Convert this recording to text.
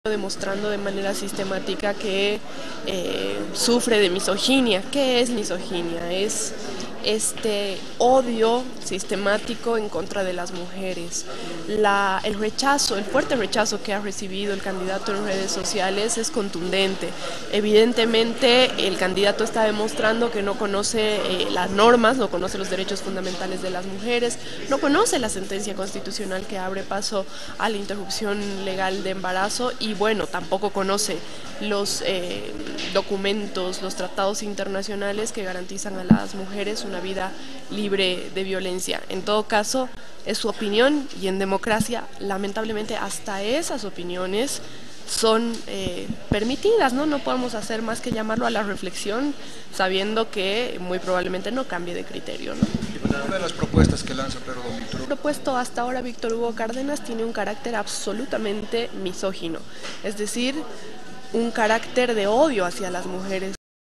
demostrando de manera sistemática que sufre de misoginia. ¿Qué es misoginia? Es este odio sistemático en contra de las mujeres. El rechazo, el fuerte rechazo que ha recibido el candidato en redes sociales es contundente. Evidentemente el candidato está demostrando que no conoce las normas, no conoce los derechos fundamentales de las mujeres, no conoce la sentencia constitucional que abre paso a la interrupción legal de embarazo y bueno, tampoco conoce los documentos, los tratados internacionales que garantizan a las mujeres una vida libre de violencia. En todo caso, es su opinión y en democracia, lamentablemente, hasta esas opiniones son permitidas, ¿no? No podemos hacer más que llamarlo a la reflexión, sabiendo que muy probablemente no cambie de criterio, ¿no? Una de las propuestas que lanza Pedro don Víctor Hugo. Propuesto hasta ahora Víctor Hugo Cárdenas tiene un carácter absolutamente misógino, es decir, un carácter de odio hacia las mujeres.